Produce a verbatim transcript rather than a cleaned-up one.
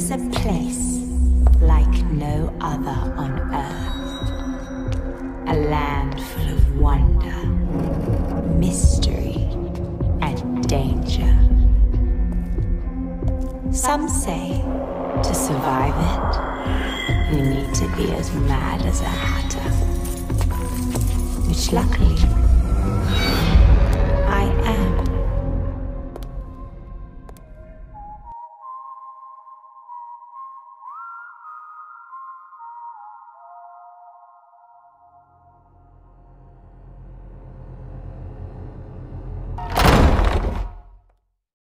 is a place like no other on Earth. A land full of wonder, mystery, and danger. Some say to survive it, you need to be as mad as a hatter. Which luckily,